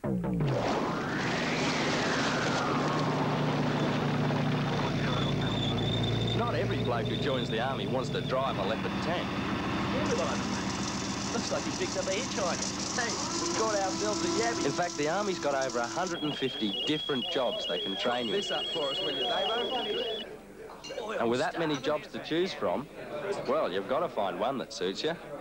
Not every bloke who joins the army wants to drive a leopard tank. Looks like he picked up a hitchhiker. Hey, we got ourselves a Yabbie. In fact, the Army's got over 150 different jobs they can train you in. This up for us, will you, Davo? And with that many jobs to choose from, well, you've got to find one that suits you.